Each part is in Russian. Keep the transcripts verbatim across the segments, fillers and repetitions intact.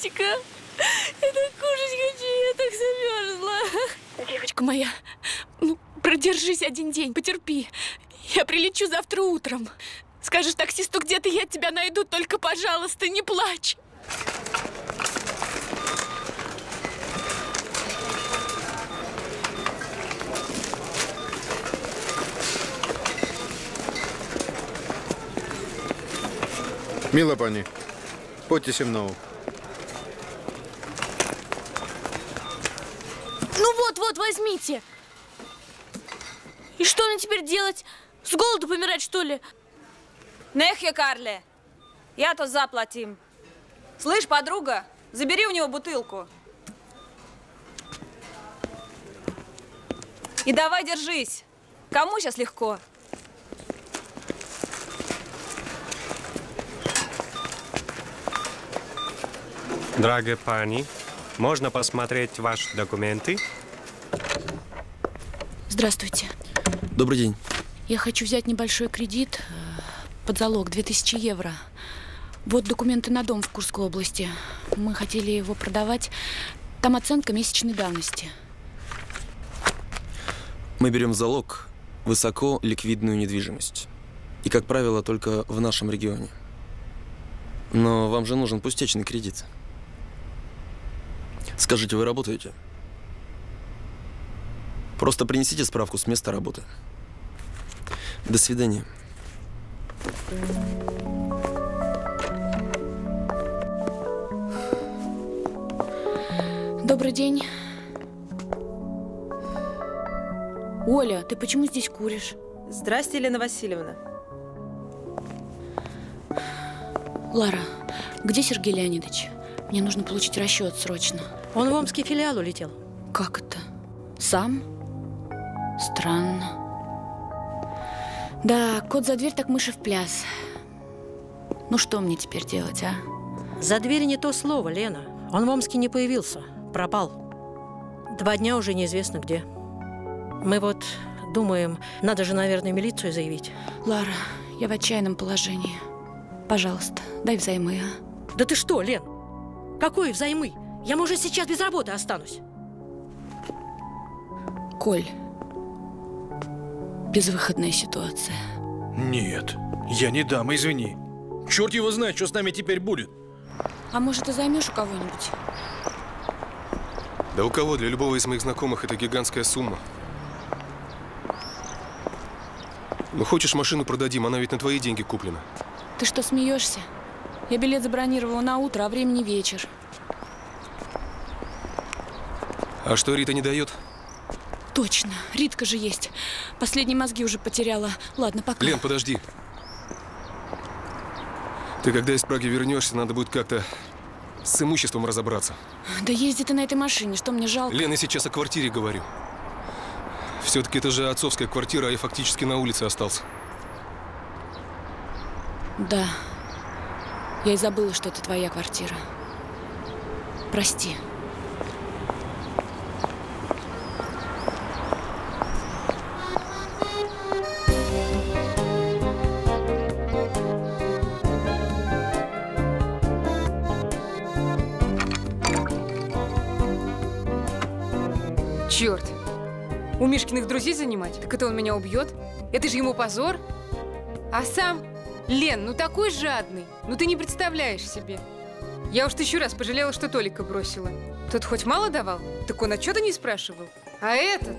Олечка, я так кушать хочу, я так замерзла. Девочка моя, ну, продержись один день, потерпи. Я прилечу завтра утром. Скажешь таксисту, где ты, я тебя найду, только, пожалуйста, не плачь. Мила пані, ходьте зі мною. Ну вот, вот, возьмите. И что мне теперь делать? С голоду помирать, что ли? Нехе, Карле, я-то заплатим. Слышь, подруга, забери у него бутылку. И давай держись. Кому сейчас легко? Дорогая пани, можно посмотреть ваши документы? Здравствуйте. Добрый день. Я хочу взять небольшой кредит под залог две тысячи евро. Вот документы на дом в Курской области. Мы хотели его продавать. Там оценка месячной давности. Мы берем в залог высоко ликвидную недвижимость. И, как правило, только в нашем регионе. Но вам же нужен пустячный кредит. Скажите, вы работаете? Просто принесите справку с места работы. До свидания. Добрый день. Оля, ты почему здесь куришь? Здрасте, Елена Васильевна. Лара, где Сергей Леонидович? Мне нужно получить расчет срочно. Он в омский филиал улетел. Как это? Сам? Странно. Да, кот за дверь, так мыши в пляс. Ну что мне теперь делать, а? За дверь не то слово, Лена. Он в Омске не появился. Пропал. Два дня уже неизвестно где. Мы вот думаем, надо же, наверное, милицию заявить. Лара, я в отчаянном положении. Пожалуйста, дай взаймы, а? Да ты что, Лен? Какой взаймы? Я, может, сейчас без работы останусь. Коль, безвыходная ситуация. Нет, я не дам, извини. Черт его знает, что с нами теперь будет. А может, ты займешь у кого-нибудь? Да у кого? Для любого из моих знакомых это гигантская сумма. Ну, хочешь, машину продадим, она ведь на твои деньги куплена. Ты что, смеешься? Я билет забронировала на утро, а времени вечер. А что Рита не дает? Точно, Ритка же есть. Последние мозги уже потеряла. Ладно, пока. Лен, подожди. Ты когда из Праги вернешься, надо будет как-то с имуществом разобраться. Да езди ты на этой машине, что мне жалко? Лен, я сейчас о квартире говорю. Все-таки это же отцовская квартира, а я фактически на улице остался. Да. Я и забыла, что это твоя квартира. Прости. Черт! У Мишкиных друзей занимать? Так это он меня убьет? Это же ему позор. А сам? Лен, ну такой жадный. Ну ты не представляешь себе. Я уж тысячу раз пожалела, что Толика бросила. Тот хоть мало давал, так он отчета не спрашивал. А этот...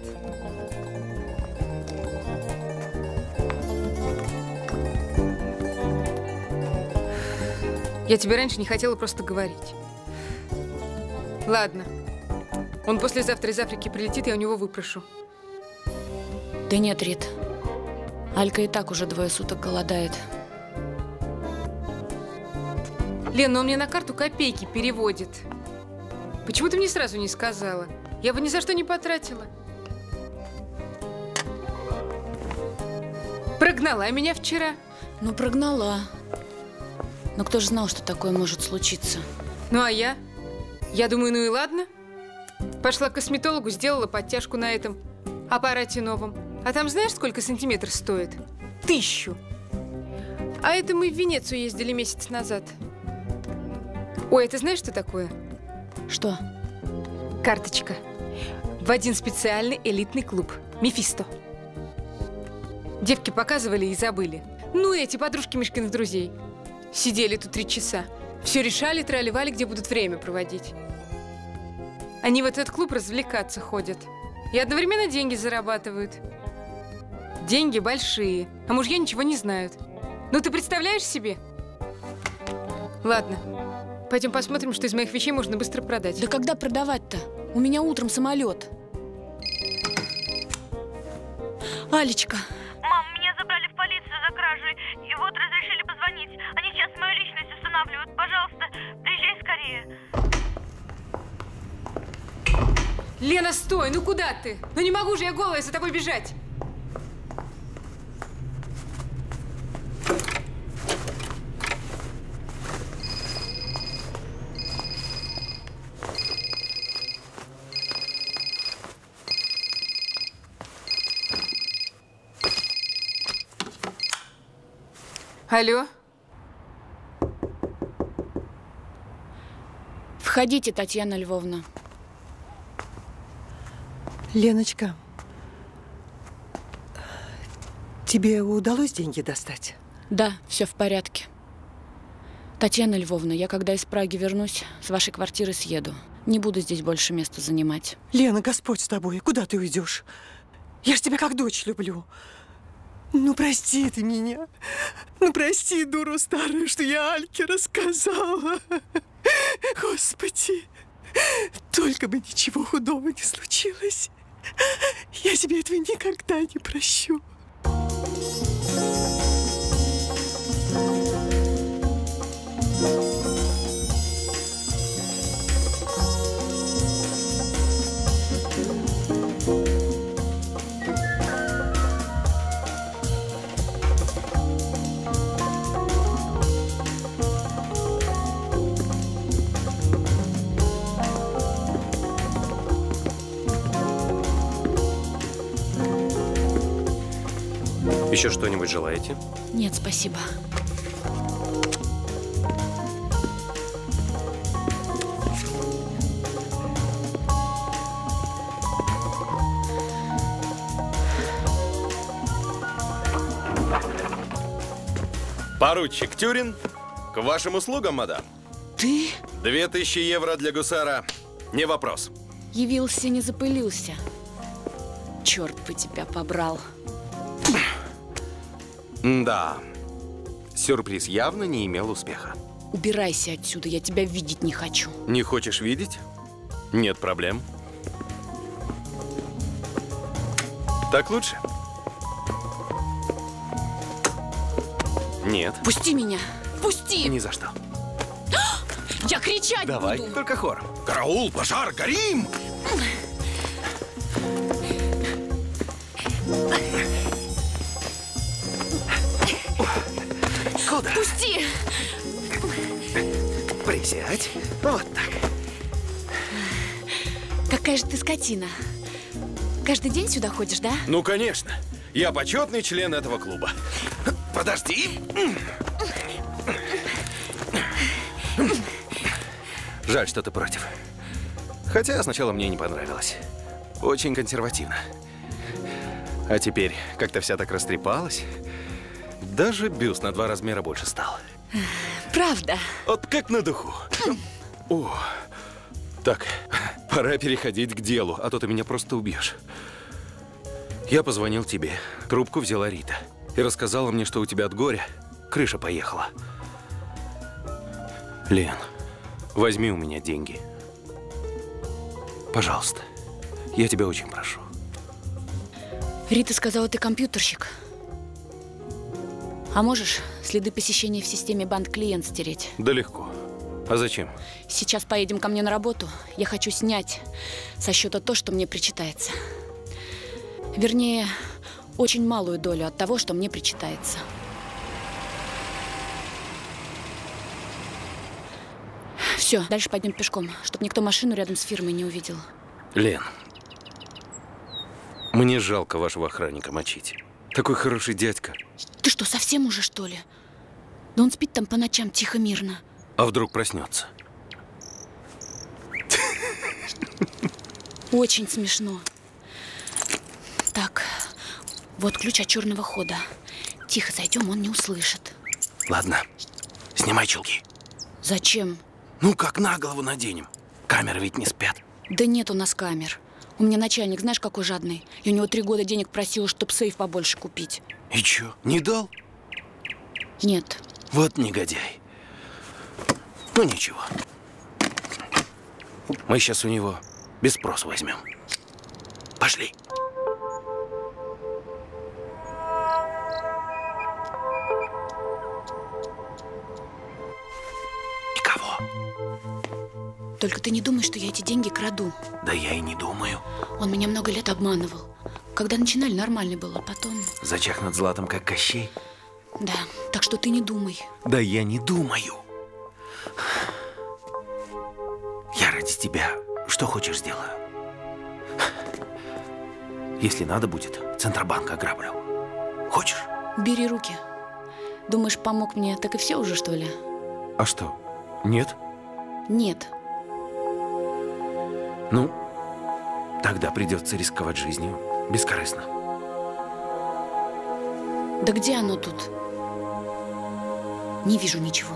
Я тебе раньше не хотела просто говорить. Ладно. Он послезавтра из Африки прилетит, я у него выпрошу. Да нет, Рит. Алька и так уже двое суток голодает. Лен, но он мне на карту копейки переводит. Почему ты мне сразу не сказала? Я бы ни за что не потратила. Прогнала меня вчера. Ну, прогнала. Но кто же знал, что такое может случиться? Ну, а я? Я думаю, ну и ладно. Пошла к косметологу, сделала подтяжку на этом аппарате новом. А там знаешь, сколько сантиметр стоит? Тысячу. А это мы в Венецию ездили месяц назад. Ой, ты знаешь, что такое? Что? Карточка. В один специальный элитный клуб. Мефисто. Девки показывали и забыли. Ну, эти подружки Мишкиных друзей. Сидели тут три часа. Все решали, тролливали, где будут время проводить. Они в этот клуб развлекаться ходят. И одновременно деньги зарабатывают. Деньги большие, а мужья ничего не знают. Ну, ты представляешь себе? Ладно, пойдем посмотрим, что из моих вещей можно быстро продать. Да когда продавать-то? У меня утром самолет. Алечка. Мам, меня забрали в полицию за кражу, и вот разрешили позвонить. Они сейчас мою личность устанавливают. Пожалуйста, приезжай скорее. Лена, стой! Ну куда ты? Ну не могу же я голая за тобой бежать! Алло? Входите, Татьяна Львовна. Леночка, тебе удалось деньги достать? Да, все в порядке. Татьяна Львовна, я когда из Праги вернусь, с вашей квартиры съеду. Не буду здесь больше места занимать. Лена, Господь с тобой, куда ты уйдешь? Я ж тебя как дочь люблю. Ну, прости ты меня. Ну, прости, дуру старую, что я Альке рассказала. Господи, только бы ничего худого не случилось. Я тебе этого никогда не прощу. Еще что-нибудь желаете? Нет, спасибо. Поручик Тюрин, к вашим услугам, мадам. Ты? Две тысячи евро для гусара. Не вопрос. Явился, не запылился. Черт бы тебя побрал. Да. Сюрприз явно не имел успеха. Убирайся отсюда, я тебя видеть не хочу. Не хочешь видеть? Нет проблем. Так лучше? Нет. Пусти меня! Пусти! Ни за что. Я кричать Давай, буду! только хором. Караул, пожар, горим! Куда? Пусти! Присядь. Вот так. Какая же ты скотина. Каждый день сюда ходишь, да? Ну, конечно. Я почетный член этого клуба. Подожди. Жаль, что ты против. Хотя сначала мне не понравилось. Очень консервативно. А теперь как-то вся так растрепалась. Даже бюст на два размера больше стал. Правда. Вот как на духу. О, так, пора переходить к делу, а то ты меня просто убьешь. Я позвонил тебе. Трубку взяла Рита. И рассказала мне, что у тебя от горя крыша поехала. Лен, возьми у меня деньги. Пожалуйста. Я тебя очень прошу. Рита сказала, ты компьютерщик. А можешь следы посещения в системе банк-клиент стереть? Да легко. А зачем? Сейчас поедем ко мне на работу. Я хочу снять со счета то, что мне причитается. Вернее, очень малую долю от того, что мне причитается. Все, дальше пойдем пешком, чтобы никто машину рядом с фирмой не увидел. Лен, мне жалко вашего охранника мочить. Такой хороший дядька. Ты что, совсем уже, что ли? Да он спит там по ночам тихо-мирно. А вдруг проснется? Очень смешно. Так, вот ключ от черного хода. Тихо зайдем, он не услышит. Ладно, снимай чулки. Зачем? Ну, как на голову наденем. Камеры ведь не спят. Да нет у нас камер. У меня начальник, знаешь, какой жадный. Я у него три года денег просила, чтоб сейф побольше купить. И чё, не дал? Нет. Вот негодяй. Ну, ничего. Мы сейчас у него без спроса возьмем. Пошли. Только ты не думай, что я эти деньги краду. Да я и не думаю. Он меня много лет обманывал. Когда начинали, нормальный был, а потом… Зачах над златом, как Кощей? Да, так что ты не думай. Да я не думаю. Я ради тебя что хочешь сделаю. Если надо будет, Центробанк ограблю. Хочешь? Бери руки. Думаешь, помог мне, так и все уже, что ли? А что, нет? Нет. Ну, тогда придется рисковать жизнью бескорыстно. Да где оно тут? Не вижу ничего.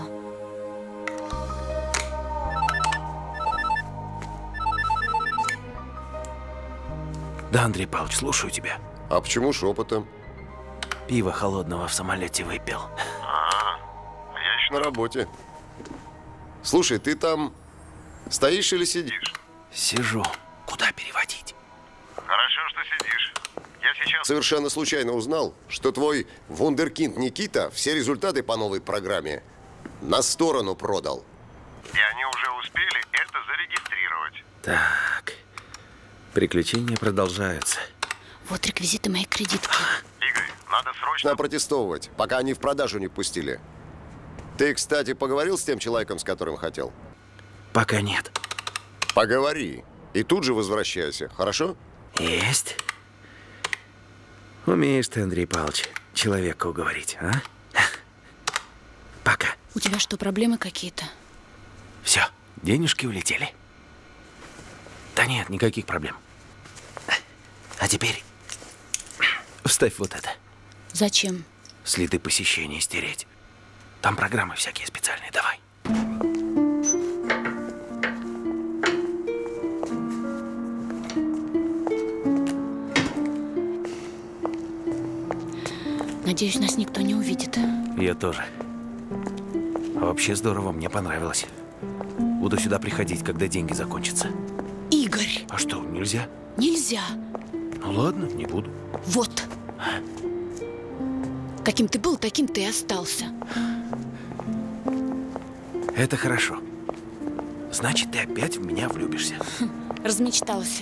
Да, Андрей Павлович, слушаю тебя. А почему шепотом? Пиво холодного в самолете выпил. А, я еще на работе. Слушай, ты там стоишь или сидишь? Сижу. Куда переводить? Хорошо, что сидишь. Я сейчас совершенно случайно узнал, что твой вундеркинд Никита все результаты по новой программе на сторону продал. И они уже успели это зарегистрировать. Так. Приключения продолжаются. Вот реквизиты моей кредитки. Игорь, надо срочно протестовывать, пока они в продажу не пустили. Ты, кстати, поговорил с тем человеком, с которым хотел? Пока нет. Поговори. И тут же возвращайся, хорошо? Есть. Умеешь ты, Андрей Павлович, человека уговорить, а? Пока. У тебя что, проблемы какие-то? Все, денежки улетели. Да нет, никаких проблем. А теперь вставь вот это. Зачем? Следы посещения стереть. Там программы всякие специальные, давай. Надеюсь, нас никто не увидит. Я тоже. А вообще здорово, мне понравилось. Буду сюда приходить, когда деньги закончатся. Игорь! А что, нельзя? Нельзя. Ну ладно, не буду. Вот. Каким ты был, таким ты и остался. Это хорошо. Значит, ты опять в меня влюбишься. Хм, размечтался.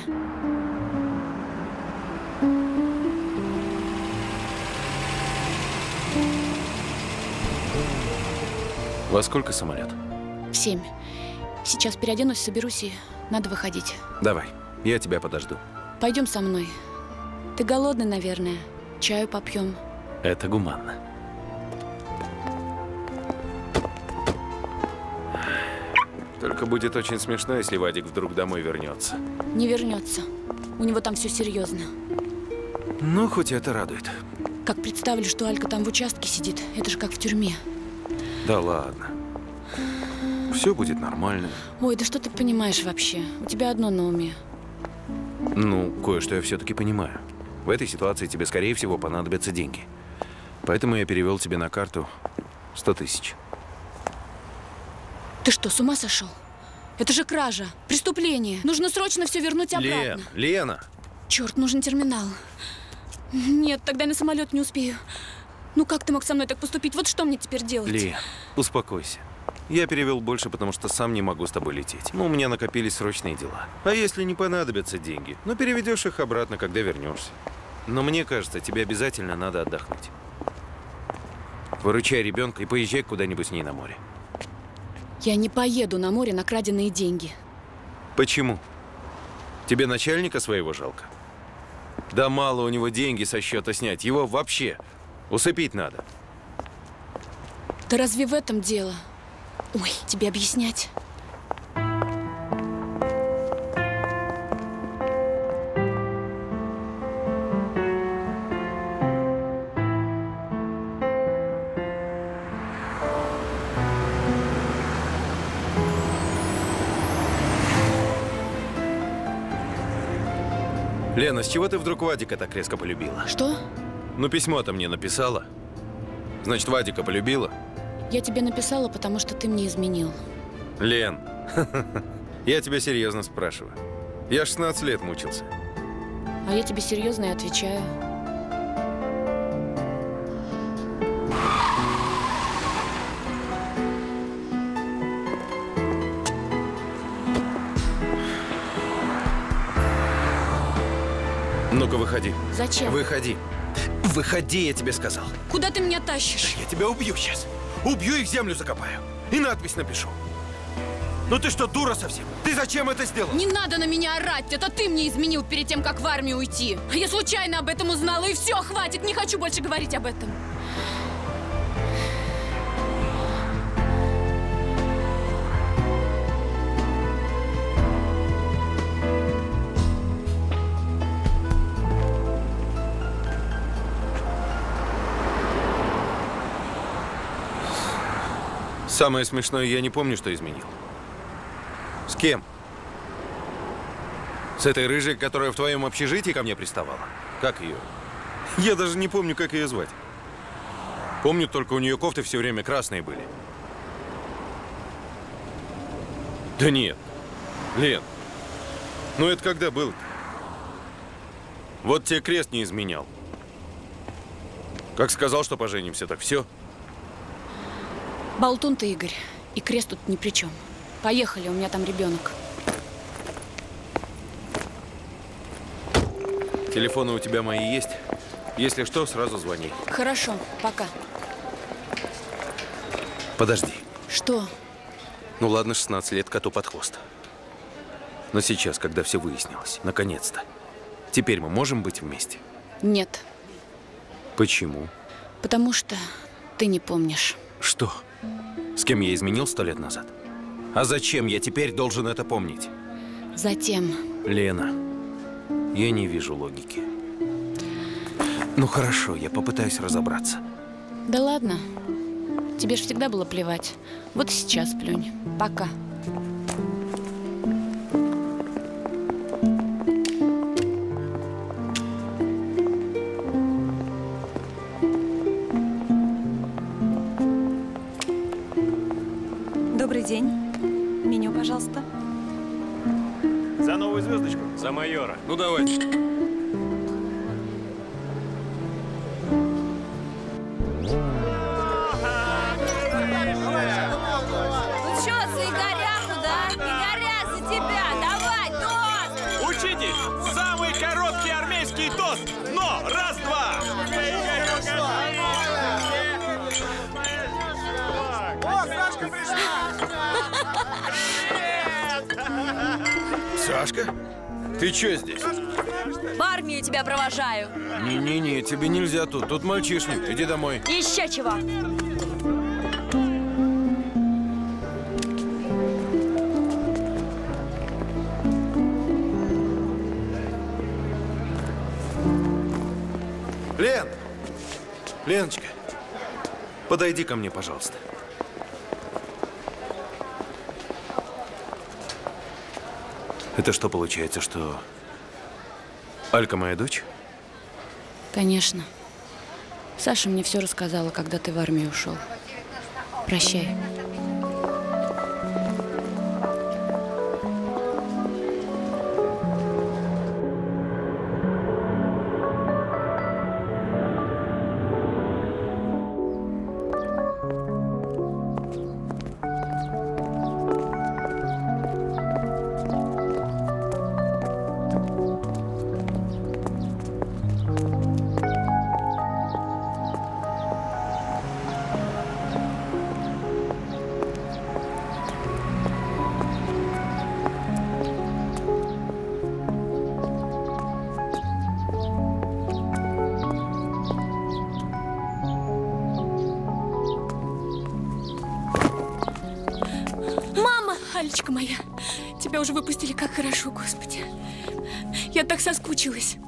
Во сколько самолет? В семь. Сейчас переоденусь, соберусь и надо выходить. Давай, я тебя подожду. Пойдем со мной. Ты голодный, наверное. Чаю попьем. Это гуманно. Только будет очень смешно, если Вадик вдруг домой вернется. Не вернется. У него там все серьезно. Ну, хоть это радует. Как представлю, что Алька там в участке сидит, это же как в тюрьме. Да ладно. Все будет нормально. Ой, да что ты понимаешь вообще? У тебя одно на уме. Ну, кое-что я все-таки понимаю. В этой ситуации тебе, скорее всего, понадобятся деньги. Поэтому я перевел тебе на карту сто тысяч. Ты что, с ума сошел? Это же кража, преступление. Нужно срочно все вернуть обратно. Лен, Лена! Черт, нужен терминал. Нет, тогда я на самолет не успею. Ну как ты мог со мной так поступить? Вот что мне теперь делать? Лен, успокойся. Я перевел больше, потому что сам не могу с тобой лететь. Но у меня накопились срочные дела. А если не понадобятся деньги, ну переведешь их обратно, когда вернешься. Но мне кажется, тебе обязательно надо отдохнуть. Выручай ребенка и поезжай куда-нибудь с ней на море. Я не поеду на море на краденные деньги. Почему? Тебе начальника своего жалко? Да мало у него деньги со счета снять. Его вообще усыпить надо. Да разве в этом дело? Ой, тебе объяснять? Лена, с чего ты вдруг Вадика так резко полюбила? Что? Ну, письмо-то мне написала. Значит, Вадика полюбила? Я тебе написала, потому что ты мне изменил. Лен, я тебя серьезно спрашиваю. Я шестнадцать лет мучился. А я тебе серьезно и отвечаю. Ну-ка, выходи. Зачем? Выходи. Выходи, я тебе сказал. Куда ты меня тащишь? Я тебя убью сейчас. Убью и в землю закопаю. И надпись напишу. Ну ты что, дура совсем? Ты зачем это сделал? Не надо на меня орать. Это ты мне изменил перед тем, как в армию уйти. А я случайно об этом узнала. И все, хватит. Не хочу больше говорить об этом. Самое смешное, я не помню, что изменил. С кем? С этой рыжей, которая в твоем общежитии ко мне приставала? Как ее? Я даже не помню, как ее звать. Помню, только у нее кофты все время красные были. Да нет. Лен, ну это когда было-то? Вот тебе крест не изменял. Как сказал, что поженимся, так все. Болтун ты, Игорь. И крест тут ни при чем. Поехали, у меня там ребенок. Телефоны у тебя мои есть? Если что, сразу звони. Хорошо, пока. Подожди. Что? Ну ладно, шестнадцать лет коту под хвост. Но сейчас, когда все выяснилось, наконец-то, теперь мы можем быть вместе? Нет. Почему? Потому что ты не помнишь. Что? С кем я изменил сто лет назад? А зачем я теперь должен это помнить? Затем. Лена, я не вижу логики. Ну хорошо, я попытаюсь разобраться. Да ладно. Тебе же всегда было плевать. Вот и сейчас плюнь. Пока. Добрый день. Меню, пожалуйста. За новую звездочку? За майора. Ну давай. Ну чё, за Игоряху, да? Игоря, за тебя! Давай, тост! Учитель, самый короткий армейский тост! Но! Раз-два! О, Сашка пришла! Сашка? Ты чё здесь? В армию тебя провожаю. Не-не-не, тебе нельзя тут. Тут мальчишник. Иди домой. Еще чего? Лен! Леночка, подойди ко мне, пожалуйста. Это что, получается, что Алька моя дочь? Конечно. Саша мне все рассказала, когда ты в армию ушел. Прощай. Алечка моя, тебя уже выпустили, как хорошо, Господи. Я так соскучилась.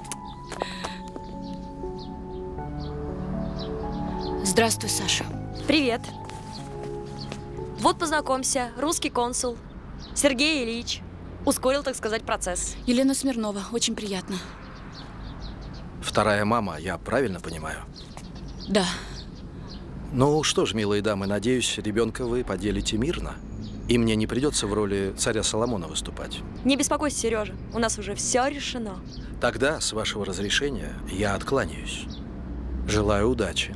Здравствуй, Саша. Привет. Вот, познакомься, русский консул Сергей Ильич. Ускорил, так сказать, процесс. Елена Смирнова, очень приятно. Вторая мама, я правильно понимаю? Да. Ну что ж, милые дамы, надеюсь, ребенка вы поделите мирно. И мне не придется в роли царя Соломона выступать. Не беспокойся, Сережа, у нас уже все решено. Тогда, с вашего разрешения, я откланяюсь. Желаю удачи.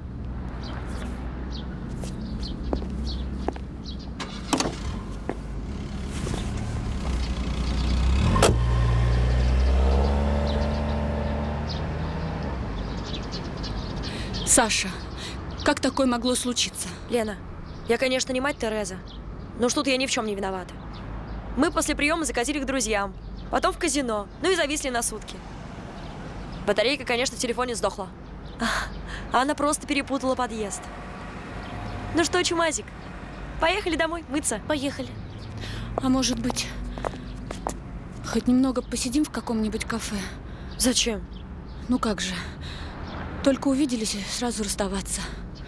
Саша, как такое могло случиться? Лена, я, конечно, не мать Тереза, но что-то я ни в чем не виновата. Мы после приема закатили к друзьям, потом в казино, ну и зависли на сутки. Батарейка, конечно, в телефоне сдохла. А она просто перепутала подъезд. Ну что, чумазик, поехали домой мыться? Поехали. А может быть, хоть немного посидим в каком-нибудь кафе? Зачем? Ну как же, только увиделись и сразу расставаться.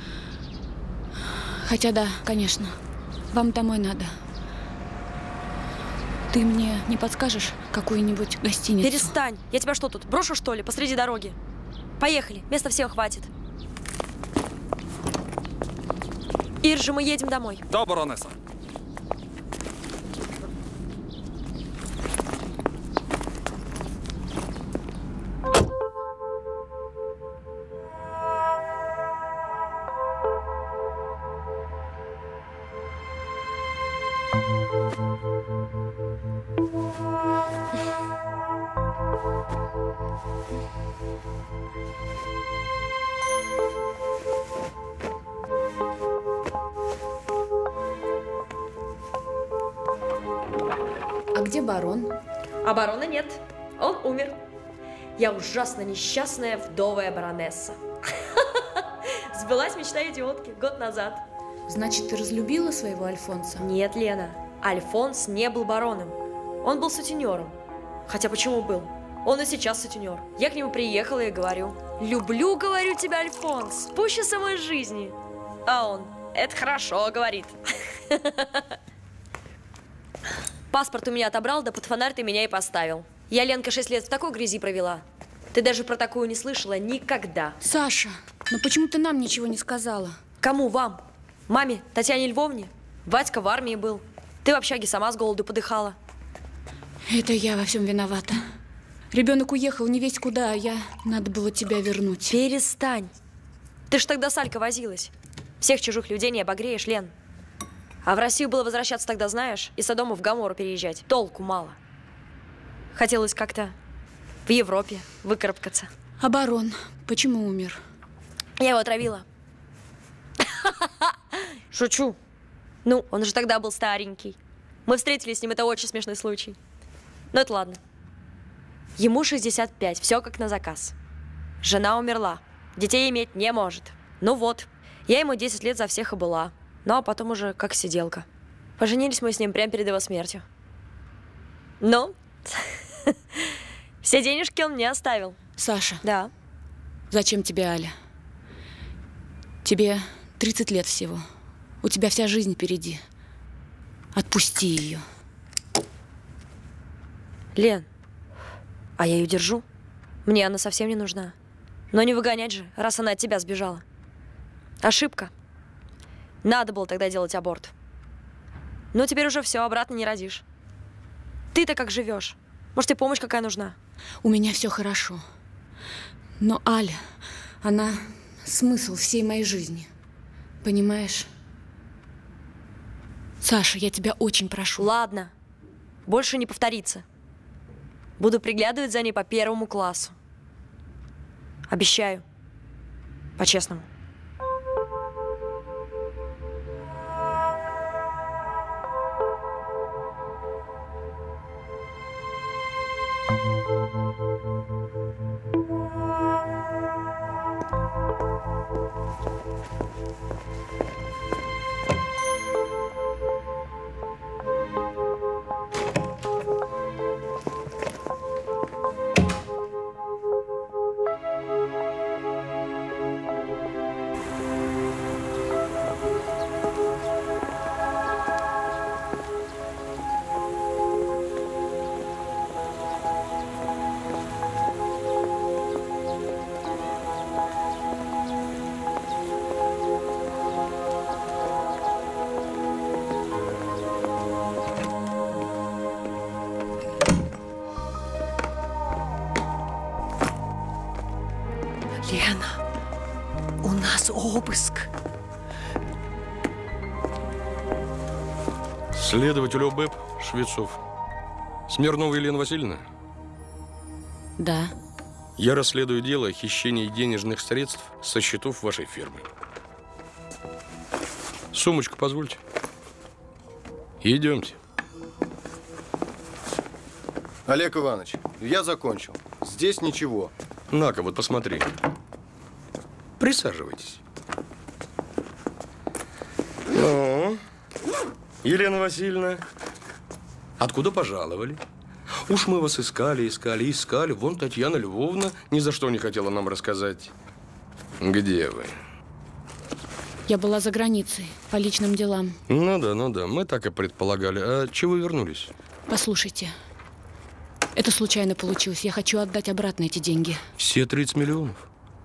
Хотя да, конечно, вам домой надо. Ты мне не подскажешь какую-нибудь гостиницу? Перестань! Я тебя что тут, брошу что ли, посреди дороги? Поехали, места всем хватит. Иржи, мы едем домой. Да, баронесса. А где барон? А барона нет. Он умер. Я ужасно несчастная вдовая баронесса. Сбылась мечта идиотки год назад. Значит, ты разлюбила своего Альфонса? Нет, Лена. Альфонс не был бароном. Он был сутенером. Хотя почему был? Он и сейчас сутенер. Я к нему приехала и говорю: люблю, говорю, тебя, Альфонс, пуще самой жизни. А он: это хорошо, говорит. Паспорт у меня отобрал, да под фонарь ты меня и поставил. Я, Ленка, шесть лет в такой грязи провела. Ты даже про такую не слышала никогда. Саша, ну почему ты нам ничего не сказала? Кому вам? Маме, Татьяне Львовне? Вадька в армии был. Ты в общаге сама с голоду подыхала. Это я во всем виновата. Ребенок уехал не весть куда, а я... Надо было тебя вернуть. Перестань. Ты ж тогда с Алькой возилась. Всех чужих людей не обогреешь, Лен. А в Россию было возвращаться тогда, знаешь, и Содому в Гоморру переезжать. Толку мало. Хотелось как-то в Европе выкарабкаться. А барон почему умер? Я его отравила. Шучу. Ну, он же тогда был старенький. Мы встретились с ним, это очень смешной случай. Но это ладно. Ему шестьдесят пять, все как на заказ. Жена умерла, детей иметь не может. Ну вот, я ему десять лет за всех и была. Ну, а потом уже как сиделка. Поженились мы с ним прямо перед его смертью. Ну, все денежки он мне оставил. Саша. Да. Зачем тебе Аля? Тебе тридцать лет всего. У тебя вся жизнь впереди. Отпусти ее. Лен, а я ее держу. Мне она совсем не нужна. Но не выгонять же, раз она от тебя сбежала. Ошибка. Надо было тогда делать аборт. Ну, теперь уже все, обратно не родишь. Ты-то как живешь? Может, тебе помощь какая нужна? У меня все хорошо. Но Аля, она смысл всей моей жизни. Понимаешь? Саша, я тебя очень прошу. Ладно. Больше не повторится. Буду приглядывать за ней по первому классу. Обещаю. По-честному. обыск. Следователь ОБЭП Швецов. Смирнова Елена Васильевна? Да. Я расследую дело о хищении денежных средств со счетов вашей фирмы. Сумочку позвольте. Идемте. Олег Иванович, я закончил. Здесь ничего. На-ка, вот посмотри. Присаживайтесь. Ну, Елена Васильевна, откуда пожаловали? Уж мы вас искали, искали, искали. Вон Татьяна Львовна ни за что не хотела нам рассказать. Где вы? Я была за границей, по личным делам. Ну да, ну да, мы так и предполагали. А чего вернулись? Послушайте, это случайно получилось. Я хочу отдать обратно эти деньги. Все тридцать миллионов.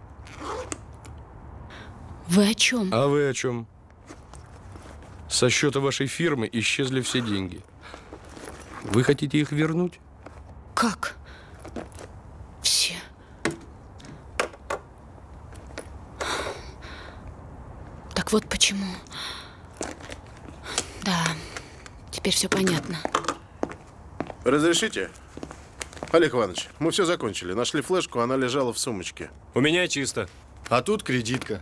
Вы о чем? А вы о чем? Со счета вашей фирмы исчезли все деньги. Вы хотите их вернуть? Как? Все. Так вот почему. Да, теперь все понятно. Разрешите? Олег Иванович, мы все закончили. Нашли флешку, она лежала в сумочке. У меня чисто. А тут кредитка.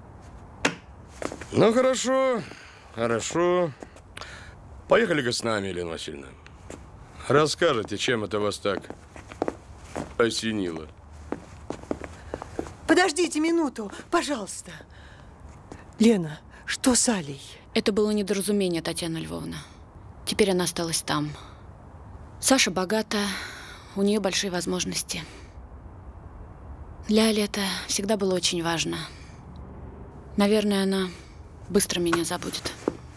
Ну, хорошо, хорошо. Поехали-ка с нами, Елена Васильевна. Расскажите, чем это вас так осенило? Подождите минуту, пожалуйста. Лена, что с Алей? Это было недоразумение, Татьяна Львовна. Теперь она осталась там. Саша богата, у нее большие возможности. Для Али это всегда было очень важно. Наверное, она быстро меня забудет.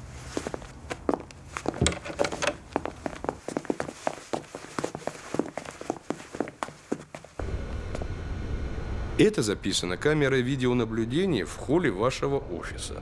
Это записано камерой видеонаблюдения в холле вашего офиса.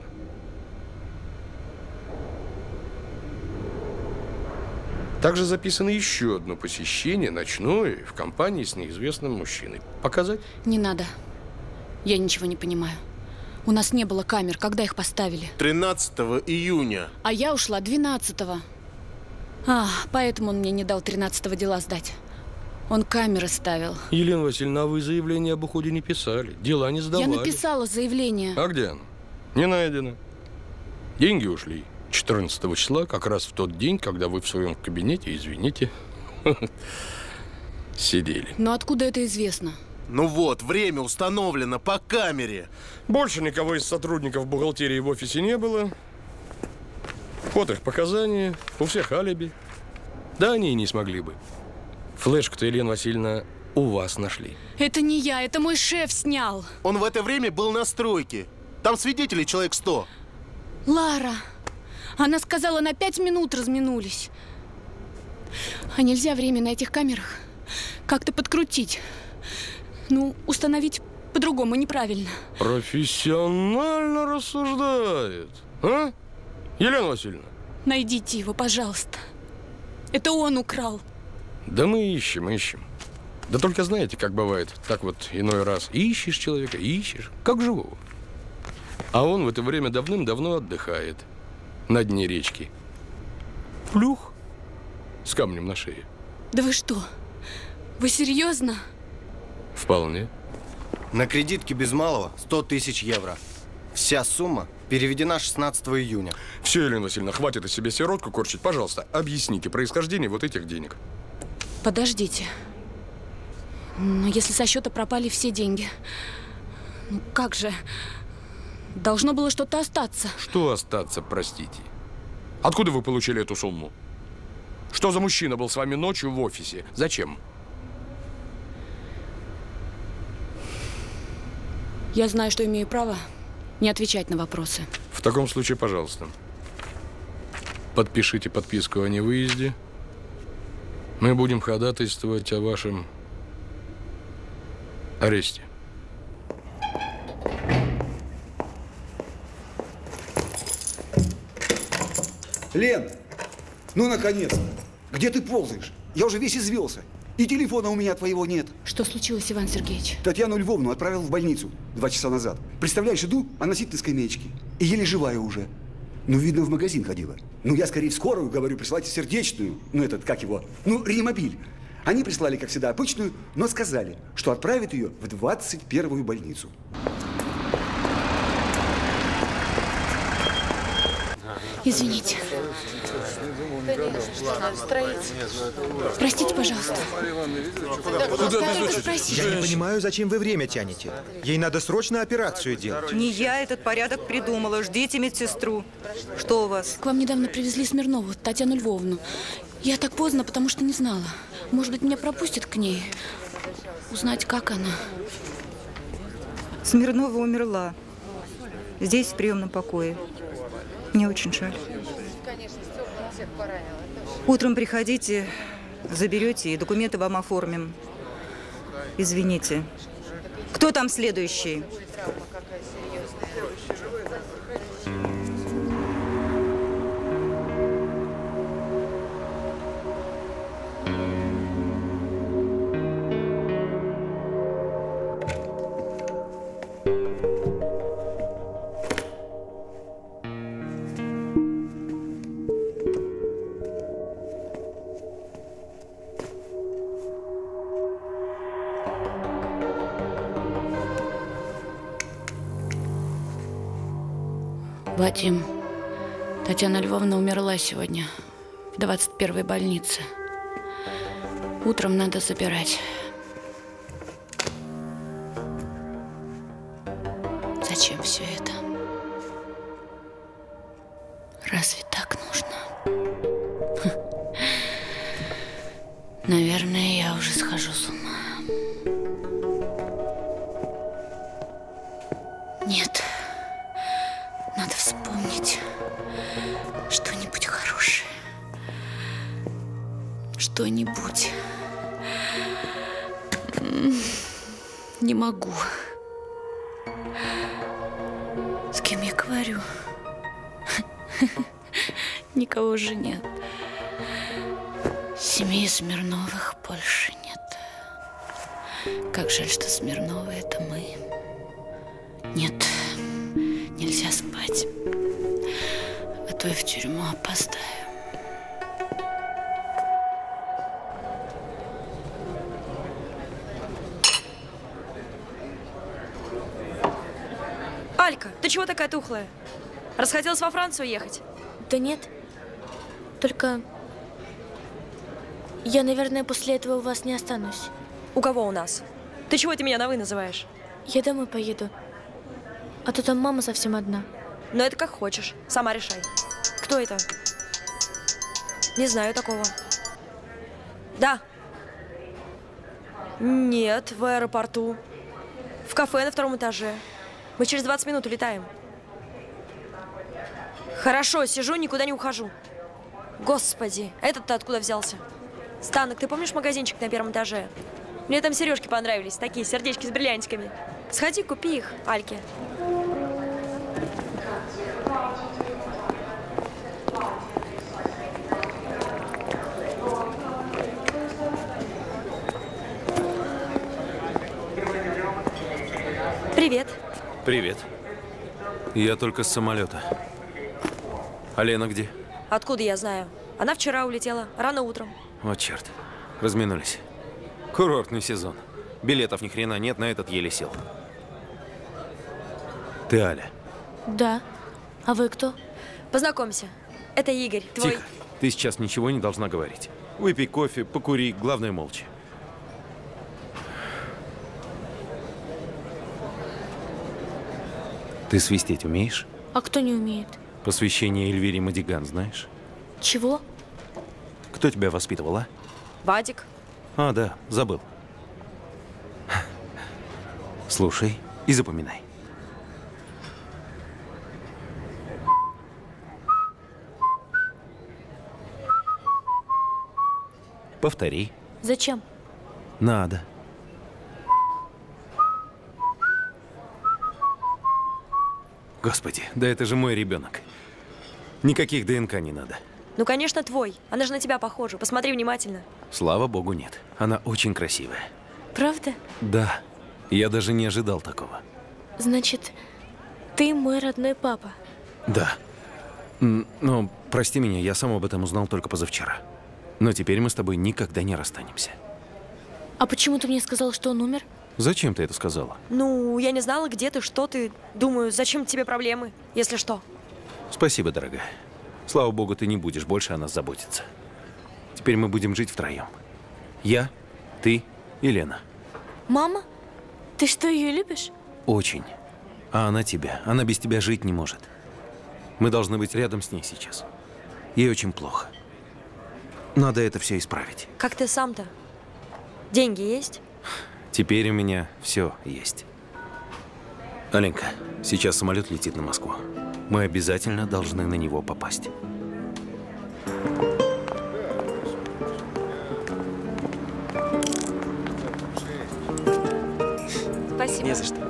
Также записано еще одно посещение ночное в компании с неизвестным мужчиной. Показать? Не надо. Я ничего не понимаю. У нас не было камер. Когда их поставили? тринадцатого июня. А я ушла двенадцатого. А, поэтому он мне не дал тринадцатого дела сдать. Он камеры ставил. Елена Васильевна, а вы заявление об уходе не писали? Дела не сдавали? Я написала заявление. А где оно? Не найдено. Деньги ушли четырнадцатого числа, как раз в тот день, когда вы в своем кабинете, извините, сидели. Но откуда это известно? Ну вот, время установлено по камере. Больше никого из сотрудников бухгалтерии в офисе не было. Вот их показания, у всех алиби. Да они и не смогли бы. Флешку-то, Елена Васильевна, у вас нашли. Это не я, это мой шеф снял. Он в это время был на стройке. Там свидетелей человек сто. Лара, она сказала, на пять минут разминулись. А нельзя время на этих камерах как-то подкрутить? Ну, установить по-другому неправильно. Профессионально рассуждает. А? Елена Васильевна? Найдите его, пожалуйста. Это он украл. Да мы ищем, ищем. Да только знаете, как бывает, так вот иной раз ищешь человека, ищешь, как живого. А он в это время давным-давно отдыхает на дне речки. Плюх с камнем на шее. Да вы что? Вы серьезно? Вполне. На кредитке без малого сто тысяч евро. Вся сумма переведена шестнадцатого июня. Все, Елена Васильевна, хватит из себя сиротку корчить. Пожалуйста, объясните происхождение вот этих денег. Подождите. Но если со счета пропали все деньги, ну как же? Должно было что-то остаться. Что остаться, простите? Откуда вы получили эту сумму? Что за мужчина был с вами ночью в офисе? Зачем? Я знаю, что имею право не отвечать на вопросы. В таком случае, пожалуйста, подпишите подписку о невыезде. Мы будем ходатайствовать о вашем аресте. Лен, ну наконец-то! Где ты ползаешь? Я уже весь извелся. И телефона у меня твоего нет. Что случилось, Иван Сергеевич? Татьяну Львовну отправил в больницу два часа назад. Представляешь, иду, она сидит на скамеечке. И еле живая уже. Ну, видно, в магазин ходила. Ну, я скорее в скорую говорю, присылайте сердечную. Ну, этот, как его? Ну, реанимобиль. Они прислали, как всегда, обычную, но сказали, что отправят ее в двадцать первую больницу. Извините. Простите, пожалуйста. Я не понимаю, зачем вы время тянете. Ей надо срочно операцию делать. Не я этот порядок придумала. Ждите медсестру. Что у вас? К вам недавно привезли Смирнову, Татьяну Львовну. Я так поздно, потому что не знала. Может быть, меня пропустят к ней? Узнать, как она. Смирнова умерла. Здесь, в приемном покое. Мне очень жаль. Утром приходите, заберете, и документы вам оформим. Извините. Кто там следующий? Вадим, Татьяна Львовна умерла сегодня в двадцать первой больнице. Утром надо забирать. Зачем все это? Разве так нужно? Наверное, я уже схожу с ума. Нет. Надо вспомнить что-нибудь хорошее. Что-нибудь. Не могу. С кем я говорю? Никого уже нет. Семьи Смирновых больше нет. Как жаль, что Смирновы — это мы. Нет. Нельзя спать, а то я в тюрьму опоздаю. Алька, ты чего такая тухлая? Расхотелось во Францию ехать? Да нет. Только я, наверное, после этого у вас не останусь. У кого у нас? Ты чего это меня на «вы» называешь? Я домой поеду. А то там мама совсем одна. Но это как хочешь. Сама решай. Кто это? Не знаю такого. Да. Нет, в аэропорту. В кафе на втором этаже. Мы через двадцать минут улетаем. Хорошо, сижу, никуда не ухожу. Господи, этот-то откуда взялся? Станок, ты помнишь магазинчик на первом этаже? Мне там сережки понравились, такие сердечки с бриллиантиками. Сходи, купи их, Альке. Привет. Привет. Я только с самолета. А Лена где? Откуда я знаю? Она вчера улетела, рано утром. Вот черт. Разминулись. Курортный сезон. Билетов ни хрена нет, на этот еле сел. Ты Аля? Да. А вы кто? Познакомься. Это Игорь, твой... Тихо. Ты сейчас ничего не должна говорить. Выпей кофе, покури, главное молча. Ты свистеть умеешь? А кто не умеет? Посвящение Эльвире Мадиган знаешь? Чего? Кто тебя воспитывал, а? Вадик. А, да, забыл. Слушай и запоминай. Повтори. Зачем? Надо. Господи, да это же мой ребенок. Никаких ДНК не надо. Ну, конечно, твой. Она же на тебя похожа. Посмотри внимательно. Слава богу, нет. Она очень красивая. Правда? Да. Я даже не ожидал такого. Значит, ты мой родной папа. Да. Но, прости меня, я сам об этом узнал только позавчера. Но теперь мы с тобой никогда не расстанемся. А почему ты мне сказал, что он умер? Зачем ты это сказала? Ну, я не знала, где ты, что ты. Думаю, зачем тебе проблемы, если что. Спасибо, дорогая. Слава богу, ты не будешь больше о нас заботиться. Теперь мы будем жить втроем. Я, ты и Лена. Мама? Ты что, ее любишь? Очень. А она тебя. Она без тебя жить не может. Мы должны быть рядом с ней сейчас. Ей очень плохо. Надо это все исправить. Как ты сам-то? Деньги есть? Теперь у меня все есть. Аленька, сейчас самолет летит на Москву. Мы обязательно должны на него попасть. Спасибо. Не за что.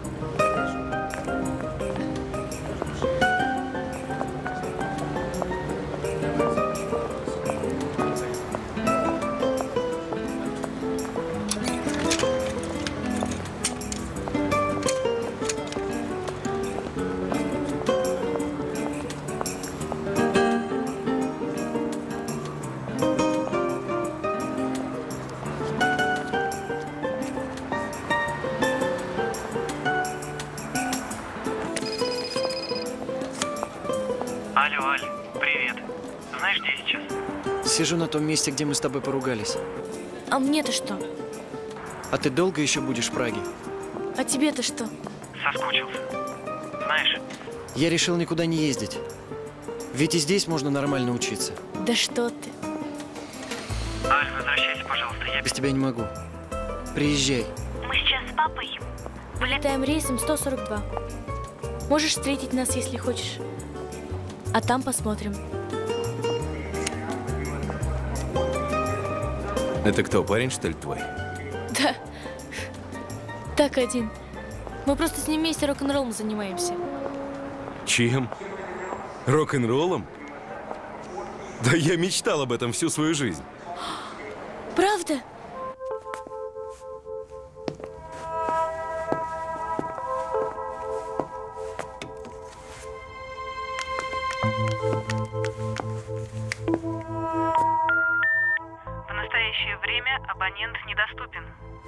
Алло, Аль, привет. Знаешь, где я сейчас? Сижу на том месте, где мы с тобой поругались. А мне-то что? А ты долго еще будешь в Праге? А тебе-то что? Соскучился. Знаешь, Я решил никуда не ездить. Ведь и здесь можно нормально учиться. Да что ты? Аль, возвращайся, пожалуйста, я... Без тебя не могу. Приезжай. Мы сейчас с папой. Вылетаем рейсом сто сорок два. Можешь встретить нас, если хочешь. А там посмотрим. Это кто, парень, что ли, твой? Да. Так один. Мы просто с ним вместе рок-н-роллом занимаемся. Чем? Рок-н-роллом? Да я мечтал об этом всю свою жизнь. Правда? В настоящее время абонент недоступен.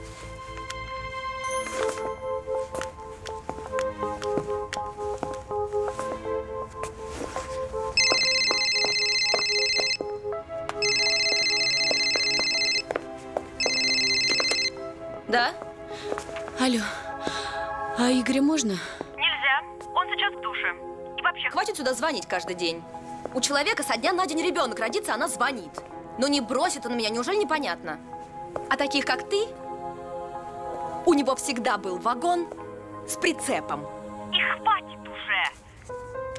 Да? Алло, а Игоря можно? Нельзя. Он сейчас в душе. И вообще... Хватит сюда звонить каждый день. У человека со дня на день ребенок родится, она звонит. Но не бросит он меня, неужели непонятно? А таких, как ты, у него всегда был вагон с прицепом. И хватит уже.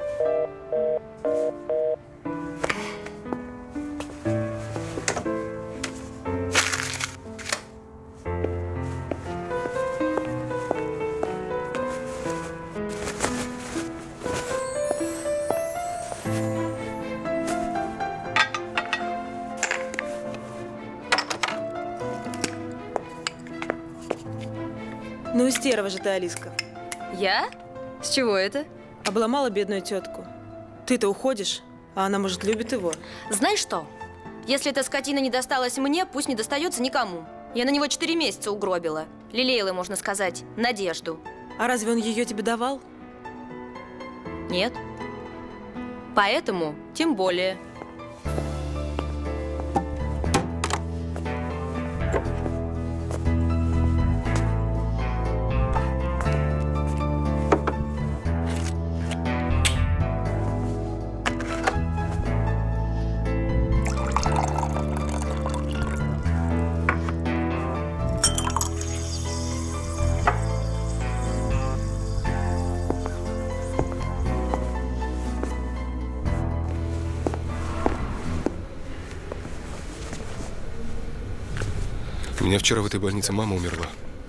Ну и стерва же ты, Алиска. Я? С чего это? Обломала бедную тетку. Ты-то уходишь, а она, может, любит его. Знаешь что? Если эта скотина не досталась мне, пусть не достается никому. Я на него четыре месяца угробила. Лелеяла, можно сказать, надежду. А разве он ее тебе давал? Нет. Поэтому тем более. У меня вчера в этой больнице мама умерла.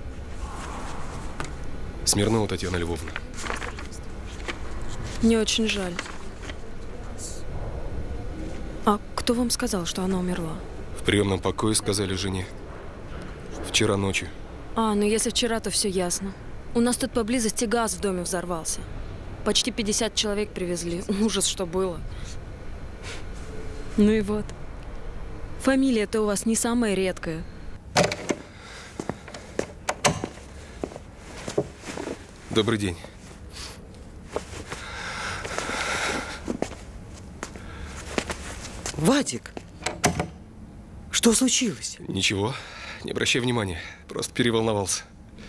Смирнова Татьяна Львовна. Мне очень жаль. кто вам сказал, что она умерла? В приемном покое сказали жене. Вчера ночью. А, ну если вчера, то все ясно. У нас тут поблизости газ в доме взорвался. Почти пятьдесят человек привезли. Ужас, что было. Ну и вот. Фамилия-то у вас не самая редкая. Добрый день. Вадик, что случилось? Ничего, не обращай внимания. Просто переволновался.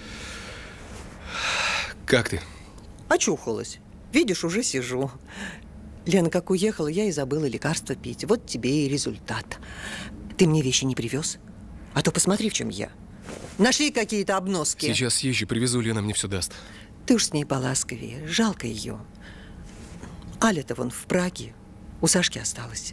Как ты? Очухалась. Видишь, уже сижу. Лена как уехала, я и забыла лекарства пить. Вот тебе и результат. Ты мне вещи не привез? А то посмотри, в чем я. Нашли какие-то обноски. Сейчас съезжу, привезу, Лена мне все даст. Ты уж с ней поласковее. Жалко ее. Аля-то вон в Праге. У Сашки осталась.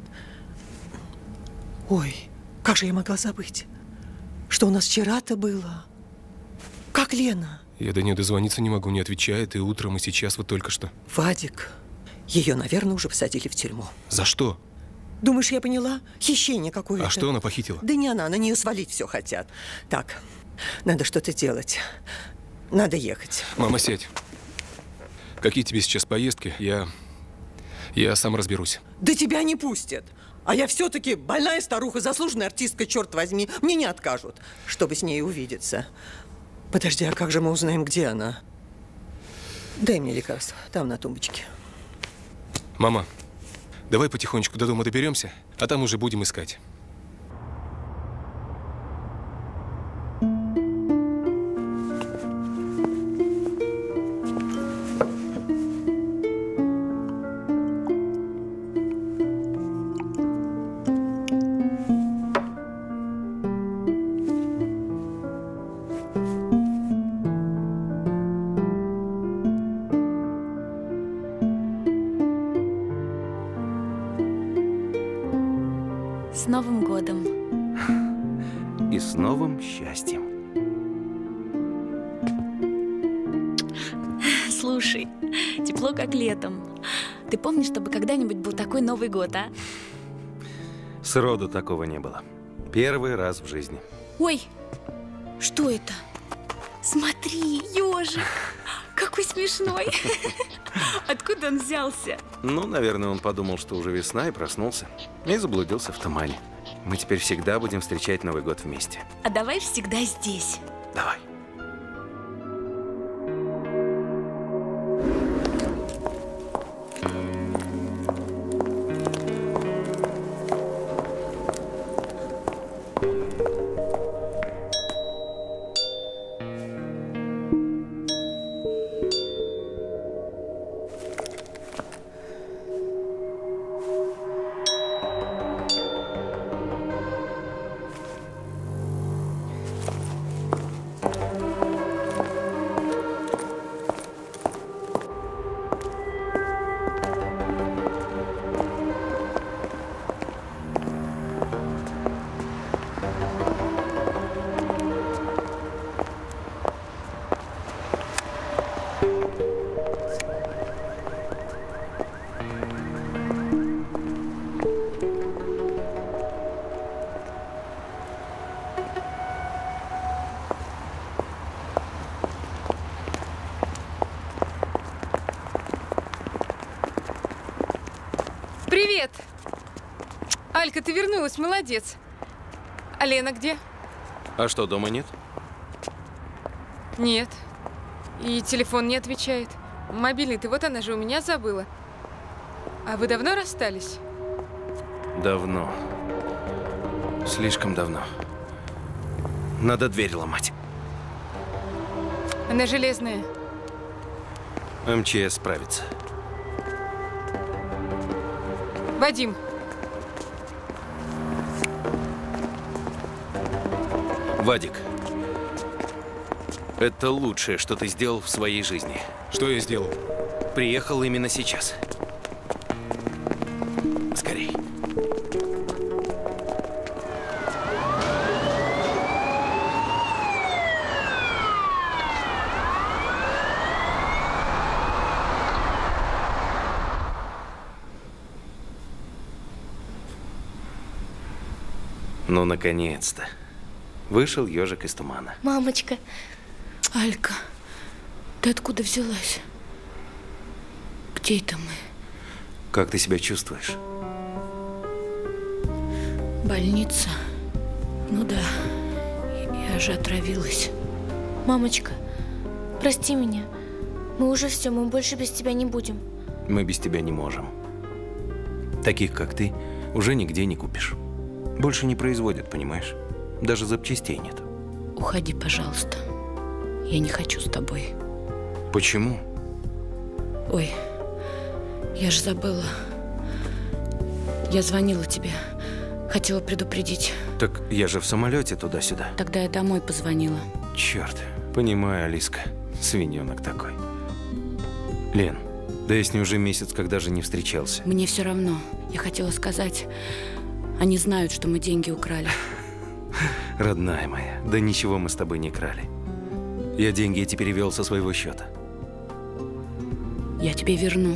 Ой, как же я могла забыть, что у нас вчера-то было. Как Лена? Я до нее дозвониться не могу, не отвечает. И утром, и сейчас, вот только что. Вадик, ее, наверное, уже посадили в тюрьму. За что? Думаешь, я поняла? Хищение какое-то. А что она похитила? Да не она, на нее свалить все хотят. Так, надо что-то делать. Надо ехать. Мама, сядь. Какие тебе сейчас поездки? Я... Я сам разберусь. Да тебя не пустят. А я все-таки больная старуха, заслуженная артистка, черт возьми. Мне не откажут, чтобы с ней увидеться. Подожди, а как же мы узнаем, где она? Дай мне лекарство, там на тумбочке. Мама, давай потихонечку до дома доберемся, а там уже будем искать. С Новым годом. И с новым счастьем. Слушай, тепло как летом. Ты помнишь, чтобы когда-нибудь был такой Новый год, а? Сроду такого не было. Первый раз в жизни. Ой, что это? Смотри, ежик. Какой смешной. Откуда он взялся? Ну, наверное, он подумал, что уже весна, и проснулся. И заблудился в тумане. Мы теперь всегда будем встречать Новый год вместе. А давай всегда здесь. Давай. Привет! Алька, ты вернулась, молодец. А Лена где? А что, дома нет? Нет. И телефон не отвечает. Мобильный ты, вот она же у меня забыла. А вы давно расстались? Давно. Слишком давно. Надо дверь ломать. Она железная. эм че эс справится. Вадим. Вадик, это лучшее, что ты сделал в своей жизни. Что я сделал? Приехал именно сейчас. Скорей. Ну, наконец-то. Вышел ежик из тумана. Мамочка. Алька, ты откуда взялась? Где это мы? Как ты себя чувствуешь? Больница. Ну да, я же отравилась. Мамочка, прости меня. Мы уже все, мы больше без тебя не будем. Мы без тебя не можем. Таких, как ты, уже нигде не купишь. Больше не производят, понимаешь? Даже запчастей нет. Уходи, пожалуйста. Я не хочу с тобой. Почему? Ой, я же забыла. Я звонила тебе. Хотела предупредить. Так я же в самолете туда-сюда. Тогда я домой позвонила. Черт, понимаю, Алиска. Свиненок такой. Лен, да я с ней уже месяц, когда же не встречался. Мне все равно. Я хотела сказать, они знают, что мы деньги украли. Родная моя, да ничего мы с тобой не крали. Я деньги эти перевел со своего счета. Я тебе верну.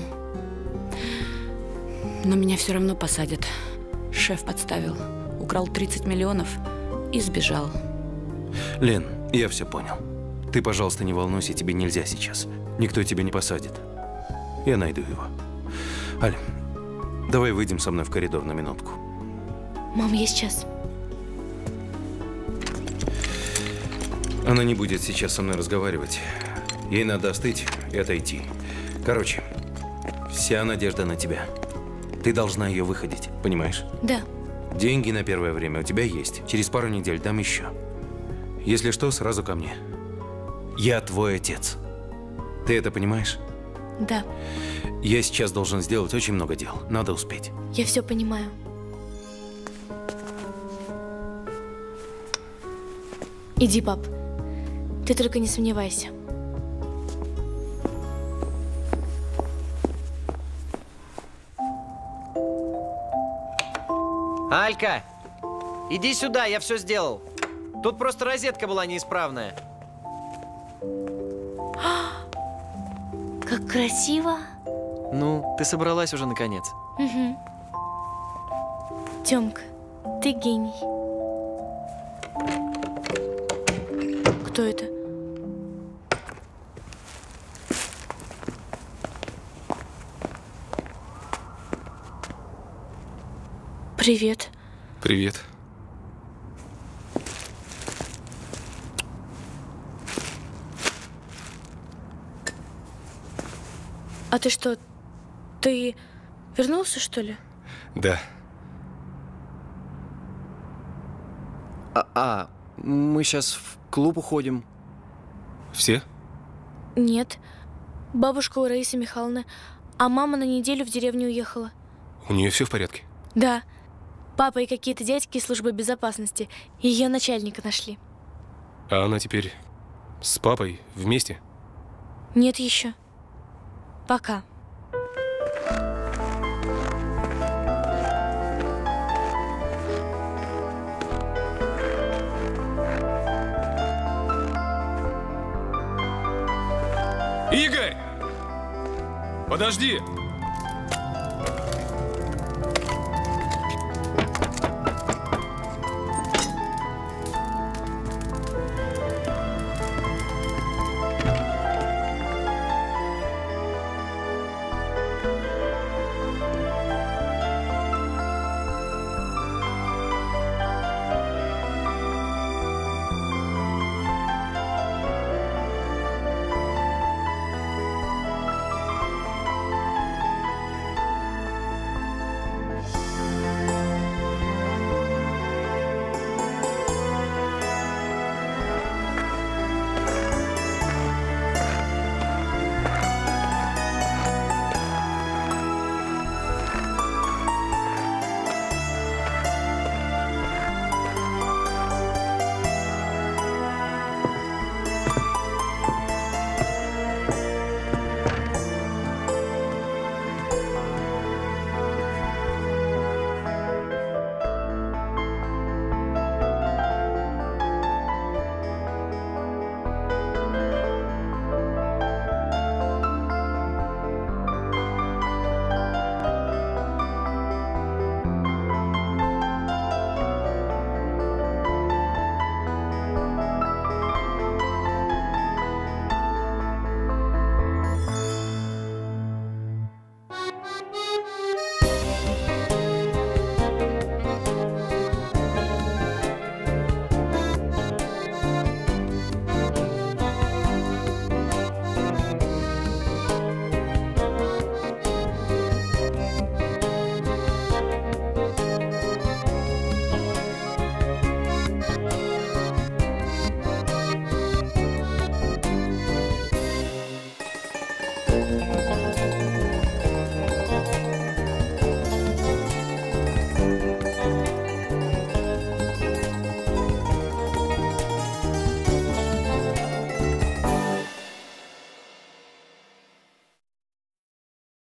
Но меня все равно посадят. Шеф подставил. Украл тридцать миллионов и сбежал. Лен, я все понял. Ты, пожалуйста, не волнуйся, тебе нельзя сейчас. Никто тебя не посадит. Я найду его. Аль, давай выйдем со мной в коридор на минутку. Мам, я сейчас. Она не будет сейчас со мной разговаривать. Ей надо остыть и отойти. Короче, вся надежда на тебя. Ты должна ее выходить, понимаешь? Да. Деньги на первое время у тебя есть. Через пару недель дам еще. Если что, сразу ко мне. Я твой отец. Ты это понимаешь? Да. Я сейчас должен сделать очень много дел. Надо успеть. Я все понимаю. Иди, пап. Ты только не сомневайся. Алька, иди сюда, я все сделал. Тут просто розетка была неисправная. Как красиво. Ну, ты собралась уже наконец. Угу. Тёмка, ты гений. Кто это? Привет. Привет. А ты что, ты вернулся, что ли? Да. А, а мы сейчас в клуб уходим. Все? Нет. Бабушка у Раисы Михайловны, а мама на неделю в деревню уехала. У нее все в порядке? Да. Папа и какие-то дядьки из службы безопасности ее начальника нашли. А она теперь с папой вместе? Нет еще. Пока. Игорь! Подожди!